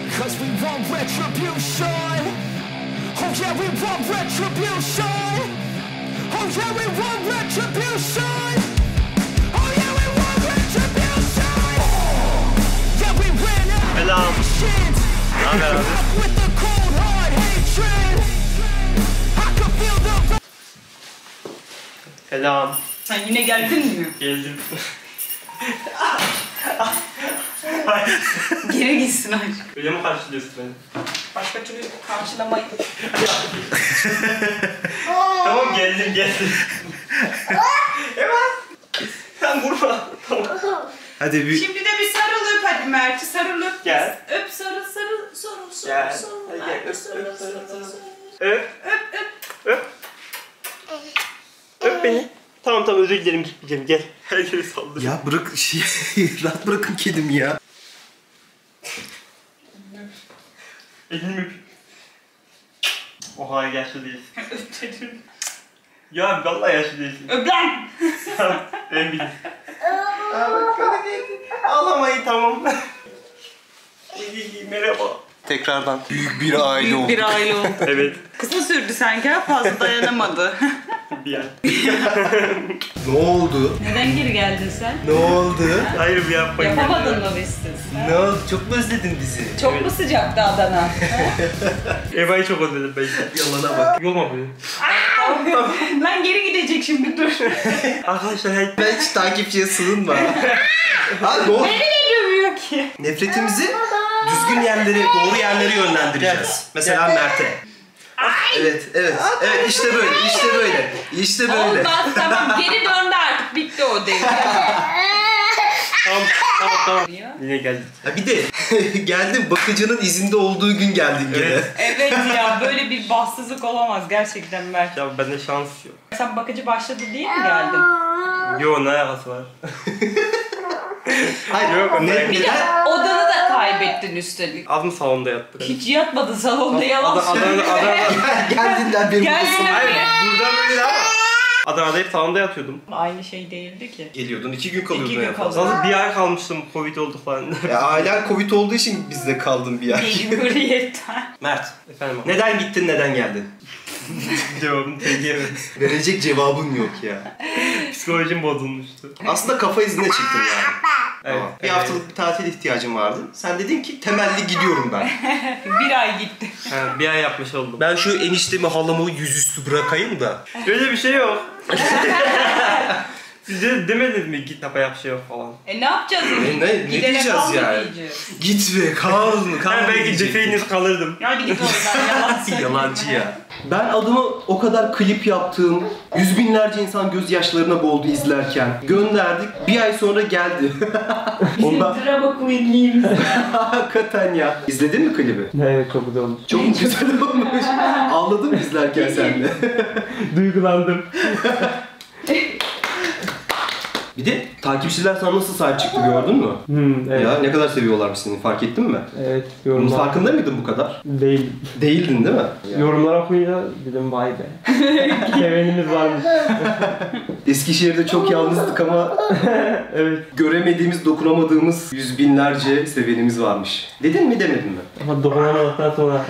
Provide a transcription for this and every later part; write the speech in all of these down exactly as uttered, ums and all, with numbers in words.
Because we want retribution. Oh yeah, we want retribution. Oh yeah, we want retribution. Oh yeah, we want retribution. Yeah, we ran out of patience. With the cold hard hatred. I could feel the. Selam. Sen yine geldin mi? Geldim. Geri gitsin aşk. Öyle mi karşılıyorsun beni? Başka türlü karşılamayı. Tamam geldim geldim. Evet. Sen vurma. Tamam. Hadi bir... Şimdi de bir sarıl öp hadi Mert'i. Sarıl öp. Gel. Öp sarıl sarıl sarıl sarıl Gel. sarıl. Hadi gel. Mert'i Öp sarıl öp sarıl sarıl sarıl. sarıl. Öp. Öp öp. Öp. Öp beni. Tamam tamam özür dilerim gitmeyeceğim gel. Herkese saldırın. Ya bırak şey, rahat bırakın kedimi ya. Elini öp. Oha yaşlı değilsin. Öp dedim. Ya vallahi yaşlı değilsin. Öp lan. Tamam ben bildim. Ağlamayın tamam. Merhaba. Tekrardan büyük bir aile Büyük olduk. bir aile oldu. Evet. Kısa sürdü sanki ha, fazla dayanamadı. Bir an. Ne oldu? Neden geri geldin sen? Ne oldu? Hayır bir yapmayın. Yapamadın mı biz? Ne oldu? Çok mu özledin bizi? Çok Evet. mu sıcaktı Adana? Eva'yı çok özledim belki. Yalana bak. Yolma beni. Lan geri gidecek şimdi dur. Arkadaşlar hey. Ben hiç takipçiye sığınma. Abi ne oldu? Nereye dövüyor ki? Nefretimizi düzgün yerlere, doğru yerlere yönlendireceğiz. Mesela Mert'e. Evet, evet, evet işte böyle, işte böyle, işte böyle. Olmaz tamam geri döndü artık bitti o devir. Tamam tamam tamam. Yine geldik. Ha bir de geldin bakıcının izinde olduğu gün geldin gene. Evet. Evet ya böyle bir bahtsızlık olamaz gerçekten Mert. Ya bende şans yok. Sen bakıcı başladı diye mi geldin? Yo ne alakası var? Hayır, Yok, ne, hayır. Bir de neden? odanı da kaybettin üstelik. Az mı salonda yattık? Hiç yatmadın salonda yalan Adana, söylüyor. Adana, Adana. Geldiğinden beri Geldin. buradasın. Hayır burada böyle ama. Adana'da hep salonda yatıyordum. Aynı şey değildi ki. Geliyordun, iki gün kalıyordun. İki gün en fazla. kalıyordum. Nasıl bir ay kalmıştım Covid oldu falan. Ya ailen Covid olduğu için bizde kaldın bir ay. Mecburiyetten. Mert, Efendim abi. neden gittin, neden geldin? Cevabını söyleyemedim. Verecek cevabın yok ya. Psikolojim bozulmuştu. Aslında kafa izine çıktın yani. Evet. Tamam. Bir evet. haftalık bir tatil ihtiyacım vardı. Sen dedin ki temelli gidiyorum ben. Bir ay gitti. Ha, bir ay yapmış oldum. Ben şu eniştemi halamı yüzüstü bırakayım da. Öyle bir şey yok. Siz de demediniz mi git yapa yap şey yok falan. E ne yapacağız? E, ne- ne Gidene diyeceğiz kal mı yani? diyeceğiz? Gitme, kal mı, kal Ben mı belki diyecektim. defeyiniz kalırdım. Hadi git oradan yalan söyleme. Yalancı ya. Ben adımı o kadar klip yaptığım, yüz binlerce insan gözyaşlarına boğuldu izlerken. Gönderdik, bir ay sonra geldi. Ondan... Drama queenliğimiz. Hakikaten ya. İzledin mi klibi? Evet çok güzel olmuş. Çok güzel olmuş. Ağladın mı izlerken sen de? Duygulandım. Bir de takipçiler sana nasıl sahip çıktı gördün mü? Hmm, evet. Ya ne kadar seviyorlarmış seni, fark ettin mi? Evet Bunun yorumlar. farkında mıydın bu kadar? Değil. Değildin değil mi? Yorumlar okuyunca dedim vay be. Sevenimiz varmış. Eskişehir'de çok yalnızdık ama Evet. göremediğimiz, dokunamadığımız yüz binlerce sevenimiz varmış. Dedin mi, demedin mi? Ama dokunamadıktan sonra.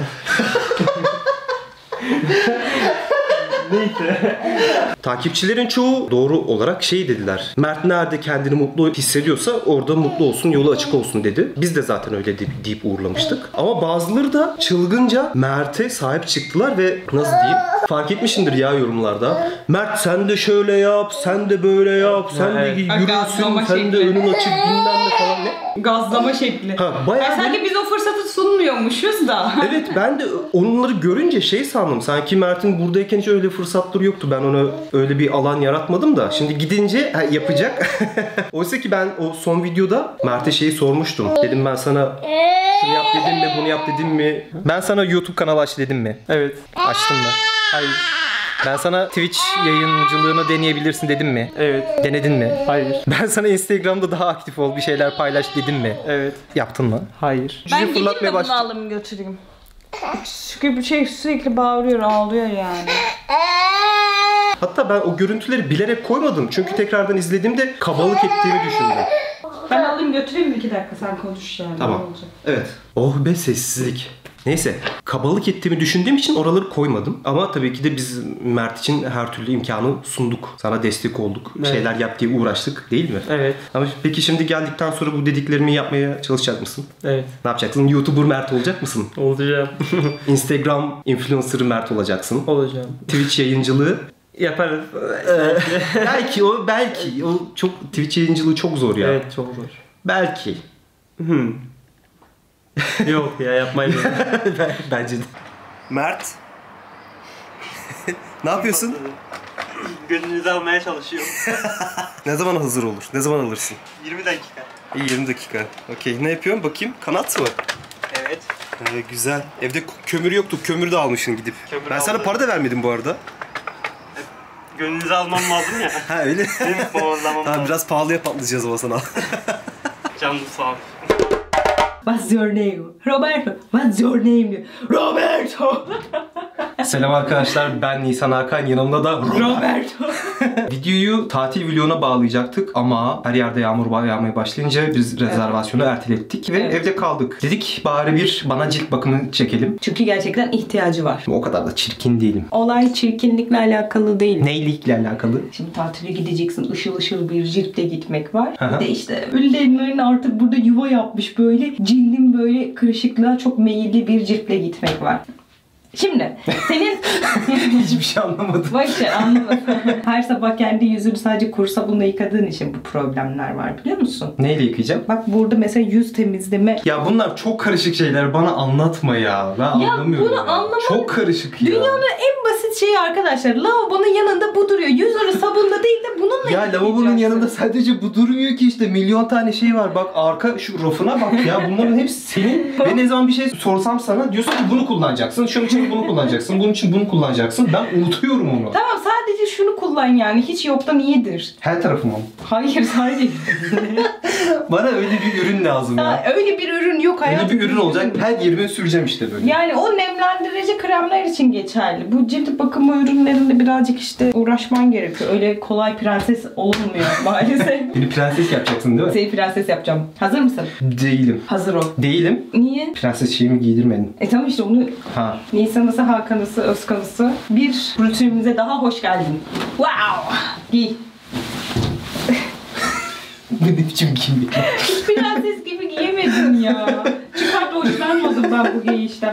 Neyse. Takipçilerin çoğu doğru olarak şey dediler. Mert nerede kendini mutlu hissediyorsa orada mutlu olsun, yolu açık olsun dedi. Biz de zaten öyle deyip, deyip uğurlamıştık. Ama bazıları da çılgınca Mert'e sahip çıktılar ve nasıl diyeyim? Fark etmişsindir ya yorumlarda. Mert sen de şöyle yap, sen de böyle yap, sen de Evet. yürüsün, Gazlama sen de şekli. önün açık bilmem ne falan ne? Gazlama şekli. Ha, Ya bayağı sanki biz o fırsatı sunmuyormuşuz da. Evet, ben de onları görünce şey sandım. Sanki Mert'in buradayken hiç öyle fırsatları yoktu. Ben ona öyle bir alan yaratmadım da. Şimdi gidince ha, yapacak. Oysa ki ben o son videoda Mert'e şeyi sormuştum. Dedim ben sana şunu yap dedim mi, bunu yap dedim mi? Ben sana YouTube kanalı aç dedim mi? Evet. Açtın mı? Hayır. Ben sana Twitch yayıncılığını deneyebilirsin dedim mi? Evet. Denedin mi? Hayır. Ben sana Instagram'da daha aktif ol, bir şeyler paylaş dedim mi? Evet. Yaptın mı? Hayır. Ben Cüce gideyim de fırlatmaya bunu başladı. alayım götüreyim. Çünkü bir şey sürekli bağırıyor, ağlıyor yani. Hatta ben o görüntüleri bilerek koymadım. Çünkü tekrardan izlediğimde kabalık ettiğimi düşündüm. Ben alayım götüreyim mi iki dakika sen konuş yani. Tamam. Ne olacak? Evet. Oh be sessizlik. Neyse. Kabalık ettiğimi düşündüğüm için oraları koymadım. Ama tabii ki de biz Mert için her türlü imkanı sunduk. Sana destek olduk. Bir Evet. şeyler yap diye uğraştık değil mi? Evet. Ama peki şimdi geldikten sonra bu dediklerimi yapmaya çalışacak mısın? Evet. Ne yapacaksın? YouTuber Mert olacak mısın? Olacağım. Instagram influencer'ı Mert olacaksın. Olacağım. Twitch yayıncılığı. Yaparız. belki o belki o çok Twitch yayıncılığı çok zor ya. Evet çok zor. Belki. Hmm. Yok ya yapmayın. Bence de. Mert. Ne yapıyorsun? Gönlünüzü almaya çalışıyorum. Ne zaman hazır olur? Ne zaman alırsın? yirmi dakika. İyi yirmi dakika. Okey. Ne yapıyorsun? Bakayım. Kanat mı? Evet. Ee, güzel. Evde k- kömür yoktu. Kömür de almışsın gidip. Kömür ben sana aldım. para da vermedim bu arada. Gönlünüzü almam lazım ya. Ha öyle. Benim bağırlamam Tamam lazım. biraz pahalıya patlayacağız ama sana. Canlı sağ ol. What's your name? Roberto. What's your name? Roberto. Selam arkadaşlar. Ben Nisan Hakan. Yanımda da Roberto. Videoyu tatil vloguna bağlayacaktık ama her yerde yağmur yağmaya başlayınca biz rezervasyonu ertelettik ve Evet. evde kaldık. Dedik bari bir bana cilt bakımı çekelim. Çünkü gerçekten ihtiyacı var. O kadar da çirkin değilim. Olay çirkinlikle alakalı değil. Neylikle alakalı? Şimdi tatile gideceksin, ışıl ışıl bir ciltle gitmek var. Aha. Bir de işte üllerin artık burada yuva yapmış böyle cildin böyle kırışıklığa çok meyilli bir ciltle gitmek var. Şimdi senin Hiçbir şey anlamadım. bak işte anlamadın. Her sabah kendi yüzünü sadece kuru sabunla yıkadığın için bu problemler var biliyor musun? Neyle yıkayacağım? Bak burada mesela yüz temizleme. Ya bunlar çok karışık şeyler. Bana anlatma ya. Ben anlamıyorum. bunu ya. anlamak- Çok karışık ya. Dünyanın en basit şeyi arkadaşlar. Lavabonun yanında bu duruyor. Yüzünü sabunla değil de bununla Ya lavabonun yıkayacaksın. yanında sadece bu durmuyor ki işte milyon tane şey var. Bak arka şu rafına bak ya bunların hepsi senin. Ve ne zaman bir şey sorsam sana diyorsun ki bunu kullanacaksın. Şunun için bunu kullanacaksın. Bunun için bunu kullanacaksın. Ben unutuyorum onu. Tamam sadece şunu kullan yani. Hiç yoktan iyidir. Her tarafım o. Hayır sadece. Bana öyle bir ürün lazım Ha, ya. öyle bir ürün yok hayatım. Öyle bir ürün olacak. Her yerime süreceğim işte böyle. Yani o nemlendirici kremler için geçerli. Bu cilt bakımı ürünlerinde birazcık işte uğraşman gerekiyor. Öyle kolay prenses olunmuyor maalesef. Beni prenses yapacaksın değil mi? Seni prenses yapacağım. Hazır mısın? Değilim. Hazır ol. Değilim. Niye? Prenses şeyimi giydirmedin. E tamam işte onu Ha. Nisan'ısı, Hakan'ısı, Özkan'ısı bir rutinimize daha hoş geldin. Wow! Giy. Ne biçim giyim? Hiç prenses gibi giyemedin ya. Çıkart hoşlanmadım ben bu giyişten.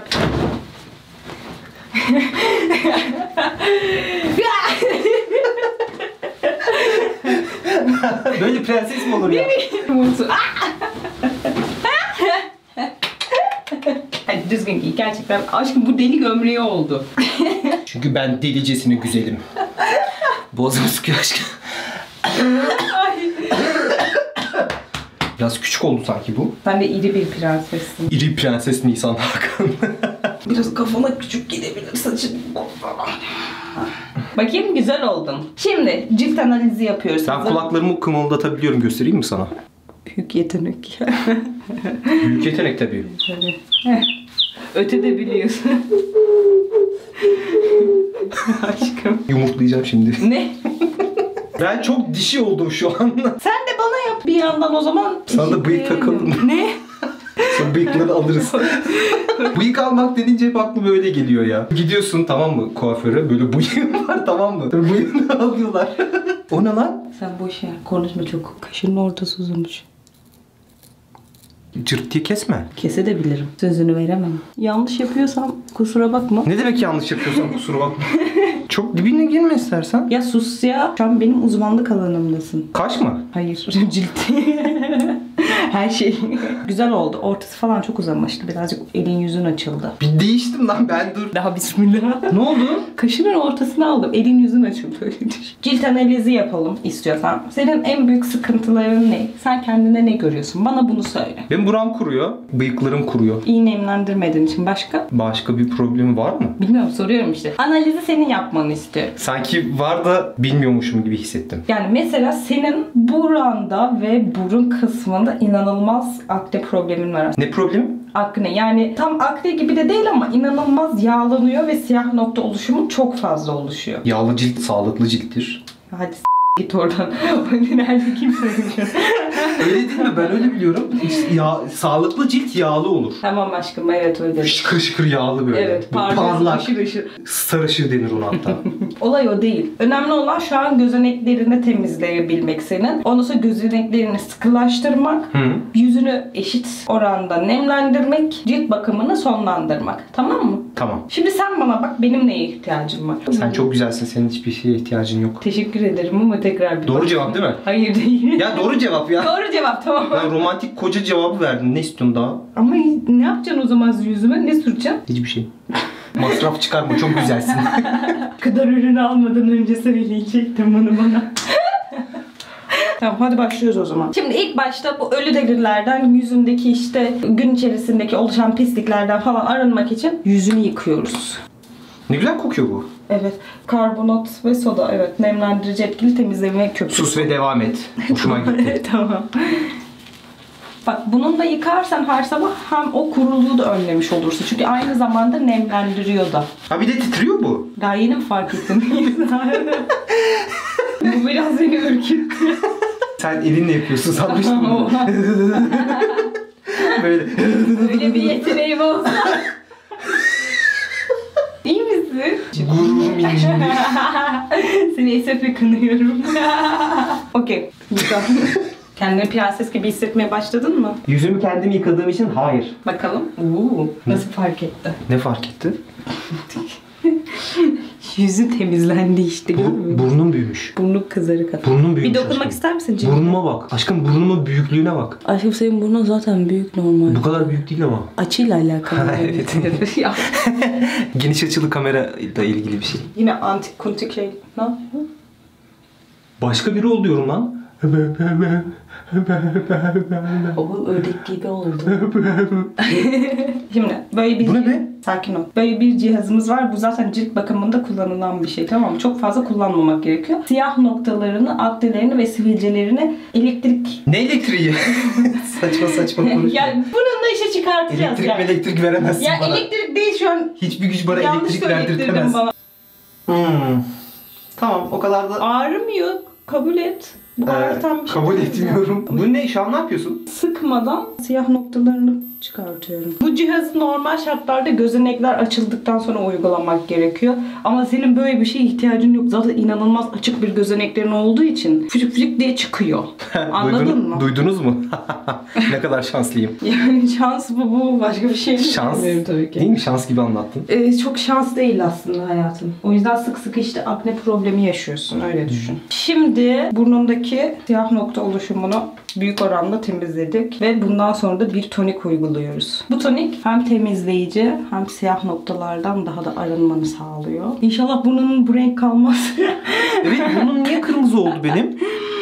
Böyle prenses mi olur ya? Hadi düzgün giy. Gerçekten aşkım bu deli gömleği oldu. Çünkü ben delicesine güzelim. Boğazımı sıkıyor aşkım. Ay. Biraz küçük oldu sanki bu. Sen de iri bir prensessin. İri prenses Nisan Hakan. Biraz kafana küçük gidebilir saçın. Bakayım güzel oldun. Şimdi cilt analizi yapıyoruz. Ben Hazır- kulaklarımı kımıldatabiliyorum. Göstereyim mi sana? Büyük yetenek. Büyük yetenek tabii. Öte de biliyorsun. Aşkım. Yumurtlayacağım şimdi. Ne? Ben çok dişi oldum şu an. Sen de bana yap bir yandan o zaman. Sana da bıyık takalım. Ne? Sonra bıyıkları alırız. Bıyık almak denince hep aklıma öyle geliyor ya. Gidiyorsun tamam mı kuaföre böyle bıyığın var tamam mı? Sonra bıyığını alıyorlar. O ne lan? Sen boş ver. Konuşma çok. Kaşının ortası uzamış. Cırt diye kesme. Kesebilirim. Sözünü veremem. Yanlış yapıyorsam kusura bakma. Ne demek yanlış yapıyorsan kusura bakma. Çok dibine girme istersen. Ya sus ya. Şu an benim uzmanlık alanımdasın. Kaş mı? Hayır. Cilt. Her şey. Güzel oldu. Ortası falan çok uzamıştı. Birazcık elin yüzün açıldı. Bir değiştim lan ben dur. Daha bismillah. Ne oldu? Kaşının ortasını aldım. Elin yüzün açıldı. Cilt analizi yapalım istiyorsan. Senin en büyük sıkıntıların ne? Sen kendine ne görüyorsun? Bana bunu söyle. Benim buram kuruyor. Bıyıklarım kuruyor. İyi nemlendirmediğin için başka? Başka bir problemi var mı? Bilmiyorum soruyorum işte. Analizi senin yapmanı istiyorum. Sanki var da bilmiyormuşum gibi hissettim. Yani mesela senin buranda ve burun kısmında inanılmaz akne problemin var. Ne problemi? Akne yani tam akne gibi de değil ama inanılmaz yağlanıyor ve siyah nokta oluşumu çok fazla oluşuyor. Yağlı cilt sağlıklı cilttir. Hadi s- Git oradan. Nerede kimse bilmiyor. Öyle değil mi? Ben öyle biliyorum. Ya, sağlıklı cilt yağlı olur. Tamam aşkım, evet öyle. Şıkır şıkır yağlı böyle. Evet, Bu parlak, parlak. ışır ışır. Sarışığı denir ona hatta. Olay o değil. Önemli olan şu an gözeneklerini temizleyebilmek senin. Ondan sonra gözeneklerini sıkılaştırmak, Hı. yüzünü eşit oranda nemlendirmek, cilt bakımını sonlandırmak. Tamam mı? Tamam. Şimdi sen bana bak, benim neye ihtiyacım var? Sen çok güzelsin. Senin hiçbir şeye ihtiyacın yok. Teşekkür ederim ama tekrar bir Doğru bak. cevap değil mi? Hayır değil. Ya doğru cevap ya. Doğru cevap, tamam. Ben romantik koca cevabı verdin. Ne istiyorsun daha? Ama ne yapacaksın o zaman yüzüme? Ne süreceksin? Hiçbir şey. Masraf çıkarma. Çok güzelsin. kadar ürünü almadan önce söyleyecektim bunu bana. Tamam, hadi başlıyoruz o zaman. Şimdi ilk başta bu ölü derilerden, yüzündeki işte gün içerisindeki oluşan pisliklerden falan arınmak için yüzünü yıkıyoruz. Ne güzel kokuyor bu. Evet. Karbonat ve soda. Evet. Nemlendirici etkili temizleme köpüğü. Sus ve devam et. Hoşuma gitti. Tamam. Bak, bunun da yıkarsan her sabah hem o kuruluğu da önlemiş olursun. Çünkü aynı zamanda nemlendiriyor da. Ha bir de titriyor bu. Daha yeni mi fark ettin? Bu biraz beni ürküttü. Sen elinle yapıyorsun sanmıştım bunu. Böyle. Öyle bir yeteneğim olsa. İyi misin? Gururum incindi. Seni esefle kınıyorum. Okey. Güzel. Kendini prenses gibi hissetmeye başladın mı? Yüzümü kendim yıkadığım için hayır. Bakalım. Oo, nasıl fark etti? Ne fark etti? Yüzü temizlendi işte. Bu, burnum büyümüş. Burnu kızarık at. Burnum büyümüş. Bir dokunmak aşkım. ister misin Cem? Burnuma bak. Aşkım burnumun büyüklüğüne bak. Aşkım senin burnun zaten büyük normal. Bu kadar büyük değil ama. Açıyla alakalı. Ha, evet. Ya. Geniş açılı kamera da ilgili bir şey. Yine antik kuntik şey. Ne yapıyor? Başka biri oluyorum lan. O ördek gibi olurdu. Şimdi böyle bir... Bu ne be? Sakin ol. Böyle bir cihazımız var. Bu zaten cilt bakımında kullanılan bir şey, tamam mı? Çok fazla kullanmamak gerekiyor. Siyah noktalarını, aknelerini ve sivilcelerini elektrik... Ne elektriği? saçma saçma konuşma. Yani bununla işe çıkartacağız. elektrik yani. elektrik veremezsin Ya bana. elektrik değil şu an. Hiçbir güç bana Yanlış elektrik söylettirdin verdirtemez. bana. Hmm. Tamam o kadar da Ağrımıyor. Kabul et. Bu ağrıtan bir şey kabul değil. etmiyorum. Bu ne? Şu an ne yapıyorsun? Sıkmadan siyah noktalarını çıkartıyorum. Bu cihazı normal şartlarda gözenekler açıldıktan sonra uygulamak gerekiyor. Ama senin böyle bir şeye ihtiyacın yok. Zaten inanılmaz açık bir gözeneklerin olduğu için fıcık fıcık diye çıkıyor. Anladın Duydun- mı? Duydunuz mu? Ne kadar şanslıyım. Yani şans bu, bu başka bir şey değil. Şans Bilmiyorum tabii ki. değil mi? Şans gibi anlattın. Ee, çok şans değil aslında hayatım. O yüzden sık sık işte akne problemi yaşıyorsun. Öyle düşün. Şimdi burnundaki siyah nokta oluşumunu büyük oranda temizledik. Ve bundan sonra da bir tonik uyguluyoruz. Bu tonik hem temizleyici hem siyah noktalardan daha da arınmanı sağlıyor. İnşallah burnunun bu renk kalmaz. Evet burnum niye kırmızı oldu benim?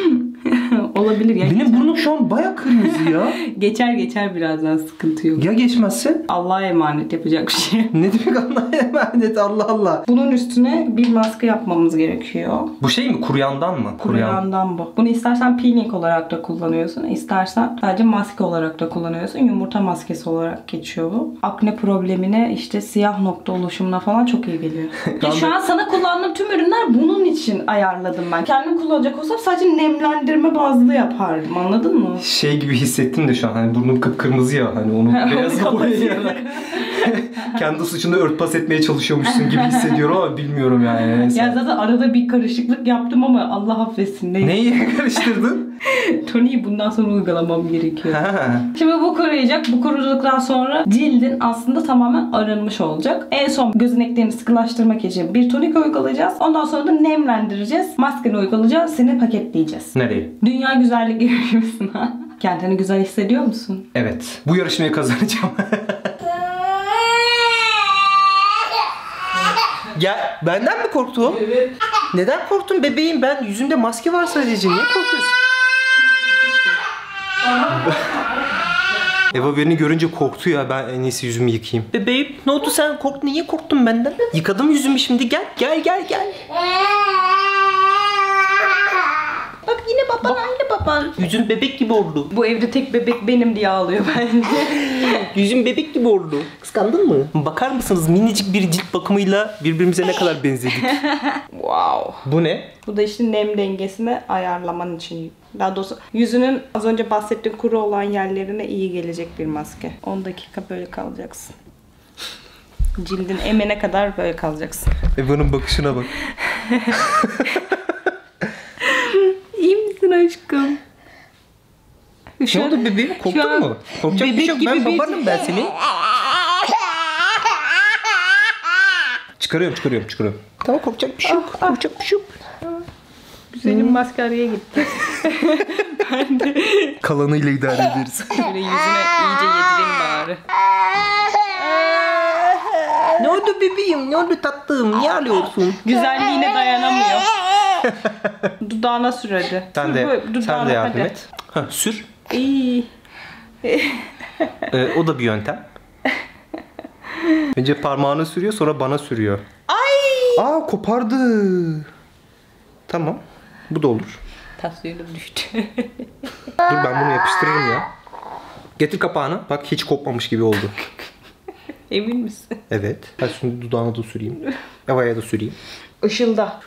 Olabilir ya. Benim burnum şu an baya kırmızı ya. Geçer geçer, birazdan sıkıntı yok. Ya geçmezse? Allah'a emanet, yapacak bir şey. Ne demek Allah'a emanet Allah Allah. Bunun üstüne bir maske yapmamız gerekiyor. Bu şey mi? Kuruyandan mı? Kuruyandan bu. Bunu istersen peeling olarak da kullanıyorsun. İstersen sadece maske olarak da kullanıyorsun. Yumurta maskesi olarak geçiyor bu. Akne problemine, işte siyah nokta oluşumuna falan çok iyi geliyor. Ya şu an sana kullandığım tüm ürünler bunun için ayarladım ben. Kendim kullanacak olsam sadece nemlendirme bazlı yapardım. Anladın mı? Şey gibi hissettim de şu an hani burnum kıpkırmızı ya hani onu beyazla boyayarak kendi suçunu örtbas etmeye çalışıyormuşsun gibi hissediyorum ama bilmiyorum yani. Neyse. Ya zaten arada bir karışıklık yaptım ama Allah affetsin. Neyse. Neyi karıştırdın? Tony'yi bundan sonra uygulamam gerekiyor. Ha. Şimdi bu koruyacak. Bu koruduktan sonra cildin aslında tamamen arınmış olacak. En son gözeneklerini sıkılaştırmak için bir tonik uygulayacağız. Ondan sonra da nemlendireceğiz. Maskeni uygulayacağız. Seni paketleyeceğiz. Nereye? Dünya güzellik yarışmasına. Ha? Kendini güzel hissediyor musun? Evet. Bu yarışmayı kazanacağım. Ya benden mi korktun? Evet. Neden korktun bebeğim? Ben yüzümde maske var sadece. Niye korkuyorsun? Eva beni görünce korktu ya. Ben en iyisi yüzümü yıkayayım. Bebeğim ne oldu sen korktun? Niye korktun benden? Yıkadım yüzümü şimdi. Gel gel gel gel. Bak yine aynı baban, aynı baban. Yüzün bebek gibi oldu. Bu evde tek bebek benim diye ağlıyor bence. Yüzün bebek gibi oldu. Kıskandın mı? Bakar mısınız minicik bir cilt bakımıyla birbirimize ne kadar benzedik. Wow. Bu ne? Bu da işte nem dengesini ayarlaman için. Daha doğrusu yüzünün az önce bahsettiğim kuru olan yerlerine iyi gelecek bir maske. on dakika böyle kalacaksın. Cildin emene kadar böyle kalacaksın. Eva'nın bakışına bak. İyi misin aşkım? Ne oldu bebeğim? Korktun mu? Korkacak bir şey yok. Ben babanım ben seni. Çıkarıyorum çıkarıyorum çıkarıyorum. Tamam korkacak bir şey yok. Korkacak bir şey yok. Güzelim maskaraya gitti. Ben de Kalanıyla idare ederiz. böyle yüzüne iyice yedireyim bari. Ne oldu bebeğim? Ne oldu tatlım? Niye ağlıyorsun? Güzelliğine dayanamıyor. Dudağına sür hadi. Sen Sür de, böyle, sen dudağına, de yardım hadi. et. Ha, sür. İyi. Ee, o da bir yöntem. Önce parmağını sürüyor sonra bana sürüyor. Ay! Aa kopardı. Tamam. Bu da olur. Tasyonum düştü. Dur ben bunu yapıştırırım ya. Getir kapağını. Bak hiç kopmamış gibi oldu. Emin misin? Evet. Ben şimdi dudağına da süreyim. Eva'ya da süreyim. Işılda.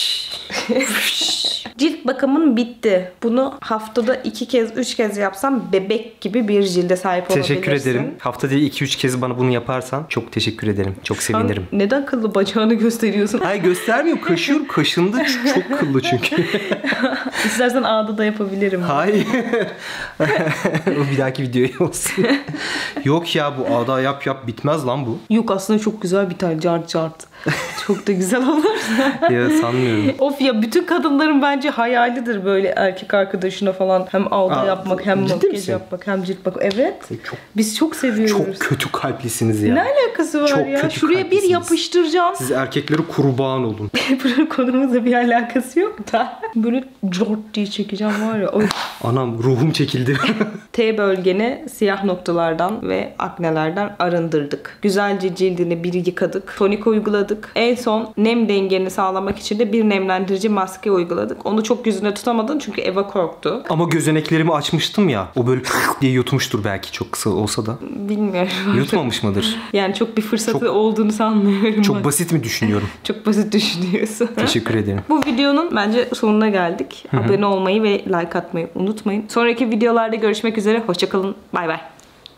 Cilt bakımın bitti. Bunu haftada iki kez, üç kez yapsam bebek gibi bir cilde sahip olabilirsin. Teşekkür ederim. Haftada iki üç kez bana bunu yaparsan çok teşekkür ederim. Çok sevinirim. Sen neden kıllı bacağını gösteriyorsun? Hayır göstermiyorum. Kaşıyorum. Kaşındı. Çok kıllı çünkü. İstersen ağda da yapabilirim. Hayır. O bir dahaki videoya olsun. Yok ya bu ağda yap yap bitmez lan bu. Yok aslında çok güzel bir tane cart cart. Çok da güzel olur. Ya sanmıyorum. Of ya bütün kadınların bence hayalidir böyle erkek arkadaşına falan hem ağda Aa, yapmak hem ciddi makyaj misin? yapmak hem cilt bakmak. Evet. Çok Biz çok seviyoruz. çok kötü kalplisiniz ya. Ne alakası var Çok ya? kötü Şuraya bir kalplisiniz. yapıştıracağım. Siz erkekleri kurban olun. Bunun konumuzla bir alakası yok da. Böyle cort diye çekeceğim var ya. Oy. Anam ruhum çekildi. T bölgeni siyah noktalardan ve aknelerden arındırdık. Güzelce cildini bir yıkadık. Tonik uyguladık. En son nem dengeni sağlamak için de bir nemlendirici maske uyguladık. Onu çok yüzüne tutamadın çünkü Eva korktu. Ama gözeneklerimi açmıştım ya. O böyle diye yutmuştur belki çok kısa olsa da. Bilmiyorum. Yutmamış mıdır? Yani çok bir fırsatı Çok- olduğunu sanmıyorum. Çok basit mi düşünüyorum? Çok basit düşünüyorsun. Teşekkür ederim. Bu videonun bence sonuna geldik. Abone olmayı ve like atmayı unutmayın. Sonraki videolarda görüşmek üzere. Hoşçakalın. Bay bay.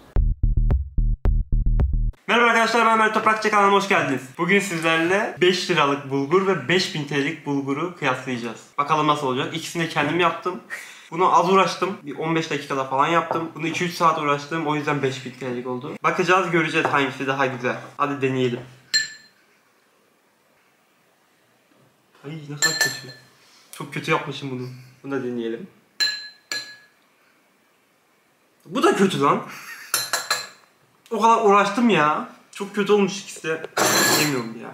Merhaba arkadaşlar, ben Mert Toprakçı, kanalıma hoş geldiniz. Bugün sizlerle beş liralık bulgur ve beş bin T L'lik bulguru kıyaslayacağız. Bakalım nasıl olacak. İkisini de kendim yaptım. Bunu az uğraştım. Bir on beş dakikada falan yaptım. Bunu iki üç saat uğraştım. O yüzden beş bin T L'lik oldu. Bakacağız, göreceğiz hangisi daha güzel. Hadi deneyelim. Ay ne kadar kötü. Çok kötü yapmışım bunu. Bunu da deneyelim. Bu da kötü lan. O kadar uğraştım ya. Çok kötü olmuş ikisi de. Bilmiyorum ya.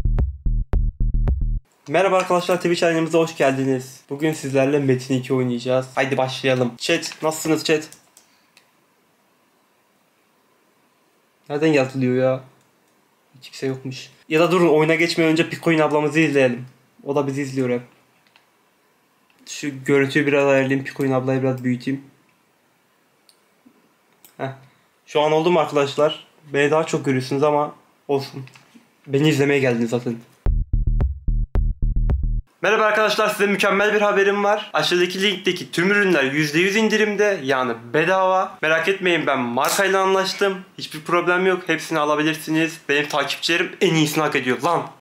Merhaba arkadaşlar, Twitch yayınımıza hoş geldiniz. Bugün sizlerle Metin iki oynayacağız. Haydi başlayalım. Chat, nasılsınız chat? Nereden yazılıyor ya? Hiç kimse yokmuş. Ya da durun, oyuna geçmeden önce Pikoyun ablamızı izleyelim. O da bizi izliyor hep. Şu görüntüyü biraz ayarlayayım. Pikoyun ablayı biraz büyüteyim. Heh. Şu an oldu mu arkadaşlar? Beni daha çok görüyorsunuz ama olsun. Beni izlemeye geldiniz zaten. Merhaba arkadaşlar, size mükemmel bir haberim var. Aşağıdaki linkteki tüm ürünler yüzde yüz indirimde, yani bedava. Merak etmeyin, ben markayla anlaştım. Hiçbir problem yok. Hepsini alabilirsiniz. Benim takipçilerim en iyisini hak ediyor lan.